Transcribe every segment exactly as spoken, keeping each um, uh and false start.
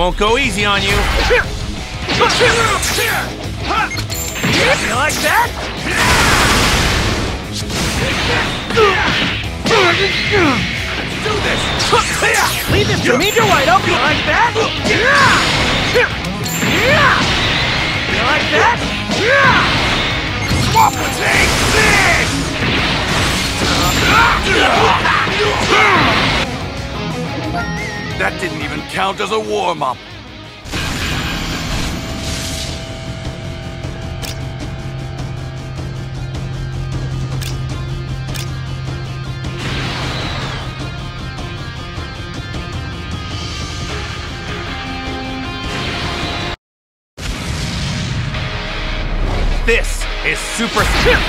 won't go easy on you. You like that? Do this! Leave this to me, you're wide open! You like that? You like that? Swap and take this! That didn't even count as a warm-up. This is Super...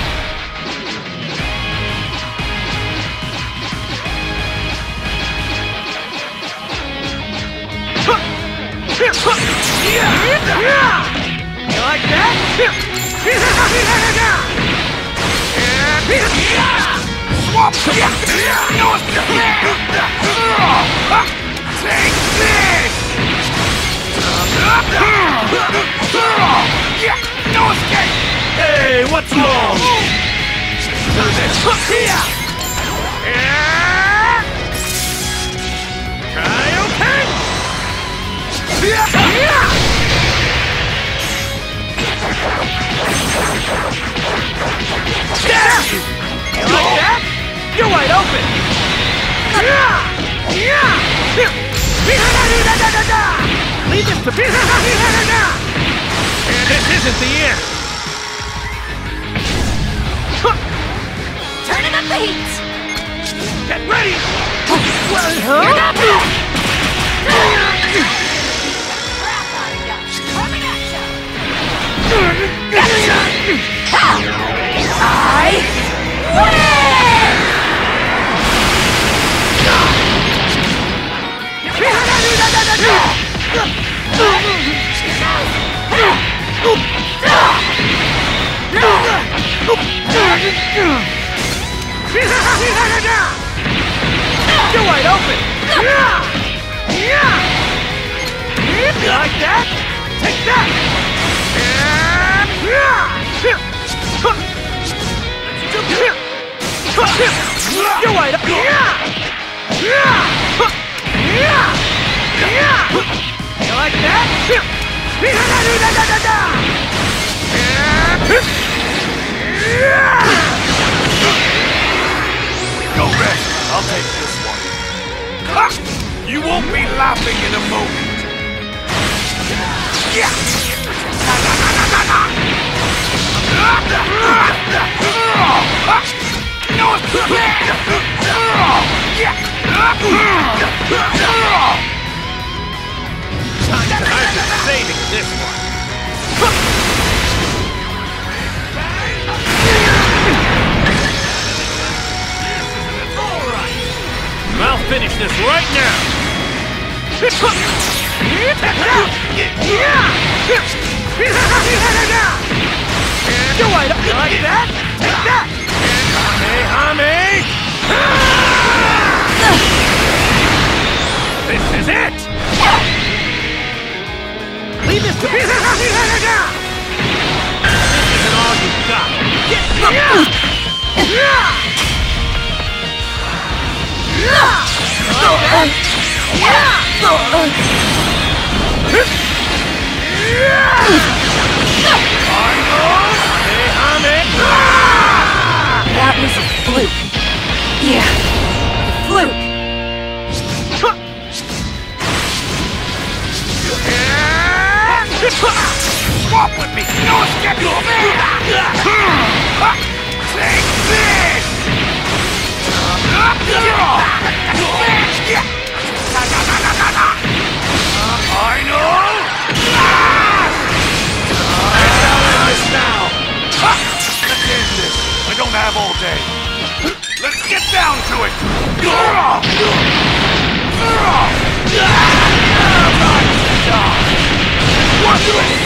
You like that? Swap! No escape! Take this! No escape! Hey, what's wrong? Do this! Kaioken! You like that? You're wide open! Leave this to me! This isn't the end. Turning up the heat! Get ready! Well, huh? I win! You're wide open! You like that? Take that! You're wide open! You like that? Go rest. I'll take this one. You won't be laughing in a moment. No escape! Time for saving this one. I'll finish this right now. You're wide up. You like that? Take that! Hame! This is it! Leave this to me! This isn't all you got. Get That was a fluke. Yeah, fluke. Swap with me! No escape! Take this! I know! Now! Let's end this! I don't have all day! Let's get down to it! What do it?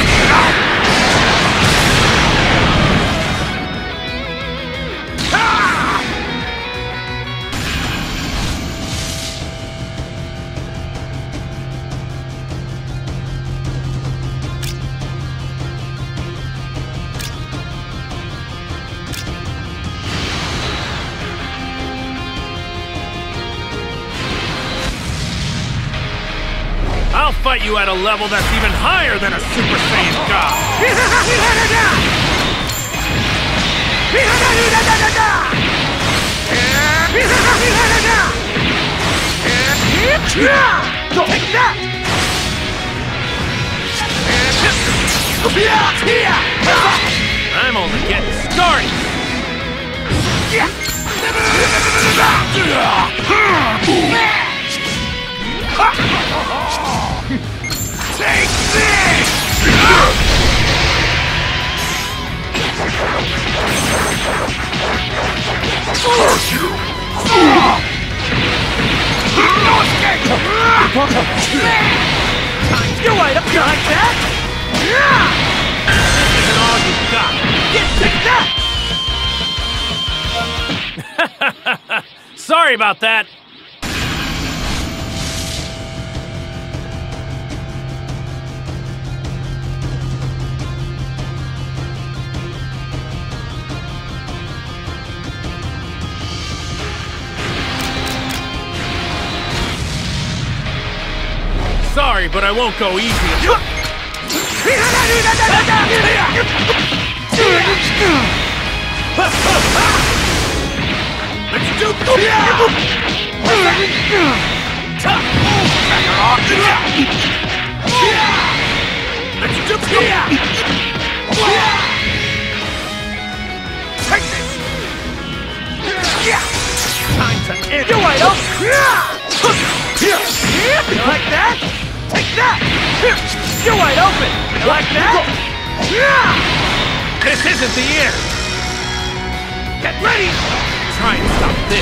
fight you at a level that's even higher than a Super Saiyan God! Take that! I'm only getting started! Take this! Curse you! No escape! You're right up here like that! This isn't all you got! Get take that! Sorry about that! Sorry, but I won't go easy. Let's do Let's do Take this! Time to end. You're right up! You like that? Take that! You're wide open! You like that? This isn't the end! Get ready! Try and stop this!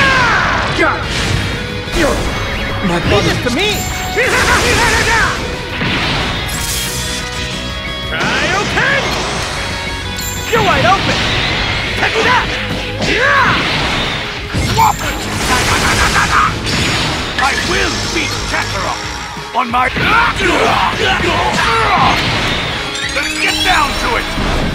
My Leave this to me! Kaioken! You're wide open! Take that! Swap it! I will beat Kakarot on my... Let's get down to it!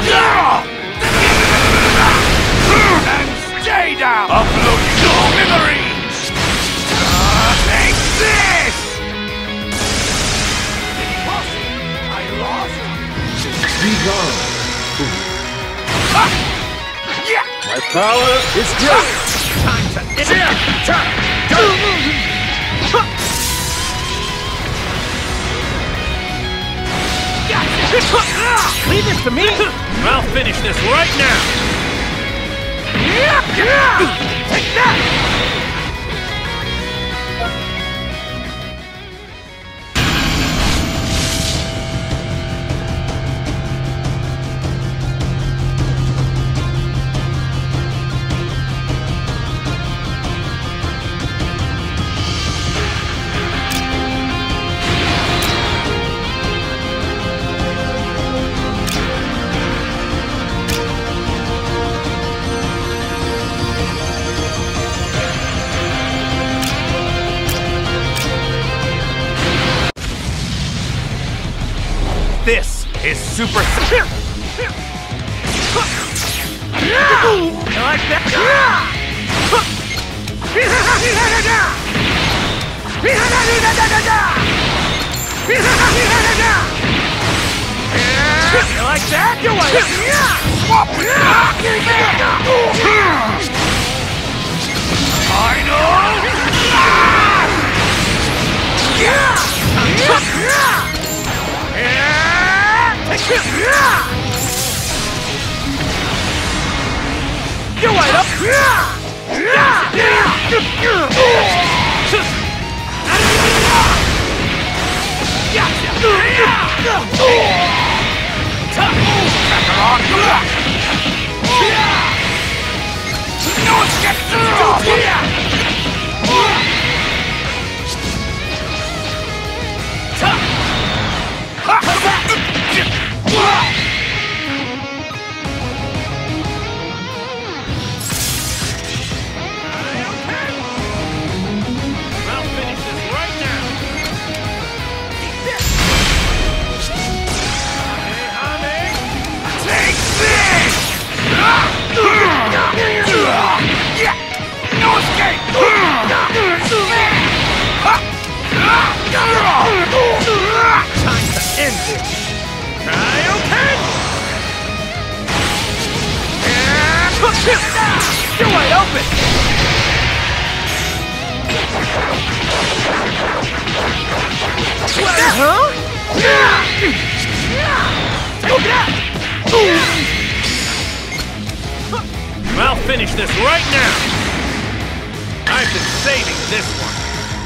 And stay down! Uploading your memories! Take this! I lost? Be gone. Yeah! My power is great. Time to end it! Leave this to me! I'll finish this right now! Take that! This is Super Saiyan! You like that? You like that? You like Swap it! You're right up! No escape! I'll finish this right now! Take this! Yeah! No escape! You're wide open! Huh? I'll finish this right now! I've been saving this one!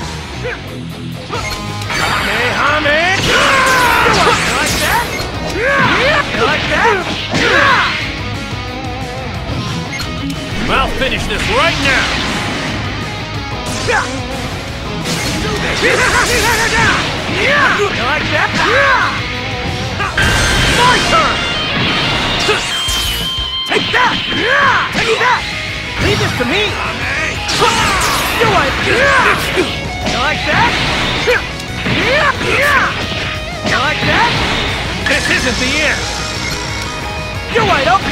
Kamehame! You like that? You like that? I'll finish this right now! You like that? My turn! Take that! Take that! Leave this to me! You like You like that? You like that? This isn't the end! You're wide open!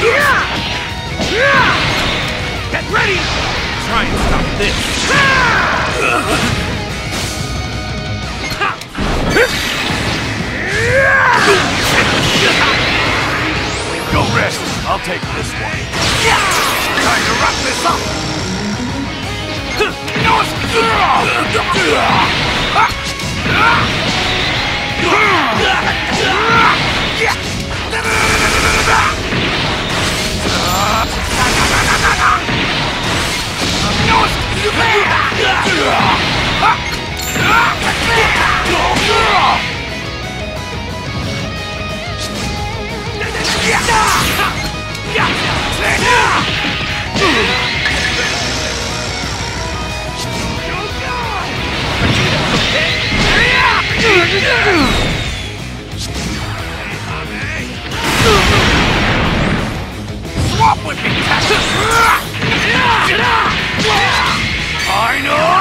Get ready! Try and stop this! Go rest. I'll take this one. Time to wrap this up. Swap with me, Cassius! I know!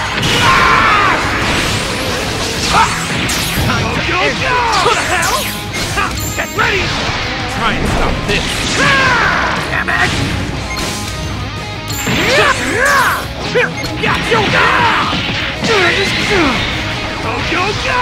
Go, go, go! What the hell? Get ready! Try and stop this! Damn it! Go, go, go!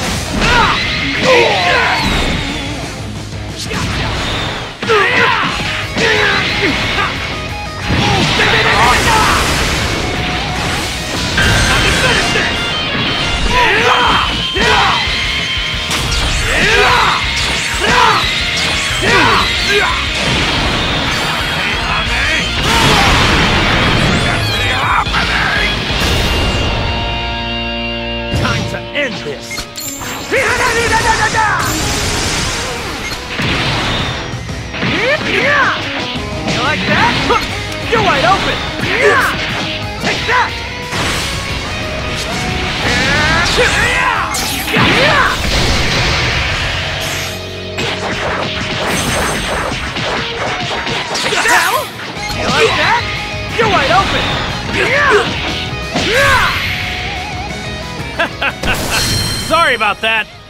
Time to end this! You like that? You're wide open! Take that! Take that! You like that? You're wide open! Sorry about that!